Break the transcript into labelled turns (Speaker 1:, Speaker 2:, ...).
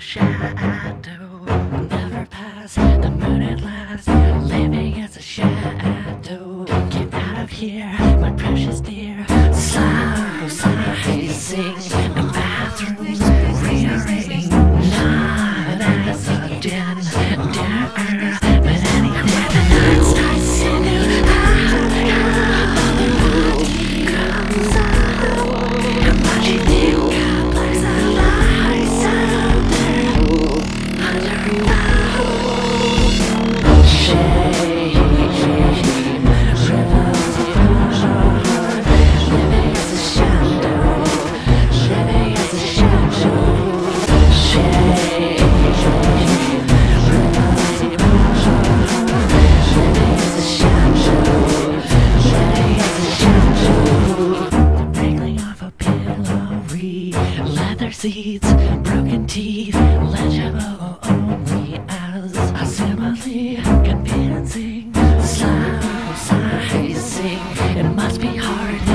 Speaker 1: shadow, never pass the moon at last. Living as a shadow. Get out of here, my precious dear. Socializing the bathrooms, rearranged. Not as a den, but anywhere the night starts to comes up. How much you think God bless our lives out there underground? Shade, rivers of heart, living as a shadow, living as a shadow. Shade, rivers of heart, living as a shadow, living as a shadow. Wriggling off a pillory, leather seats, broken teeth, legible only as a simile, convincing, slow sizing. It must be hard